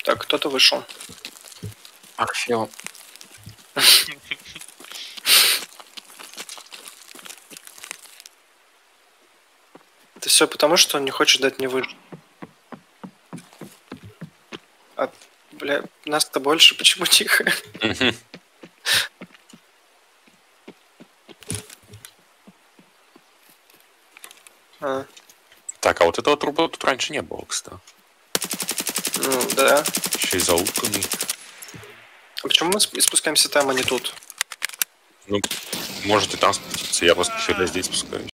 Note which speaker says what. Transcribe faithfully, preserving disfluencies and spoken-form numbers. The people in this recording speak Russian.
Speaker 1: Так, кто-то вышел.
Speaker 2: Архео.
Speaker 1: Это все потому, что он не хочет дать мне выжить. А, бля, нас-то больше, почему тихо? А,
Speaker 2: Так, а вот этого труба тут раньше не было, кстати.
Speaker 1: ну, да.
Speaker 2: Еще и заутанный.
Speaker 1: А почему мы сп- спускаемся там, а не тут?
Speaker 2: Ну, можете там спуститься, я просто всегда здесь спускаюсь.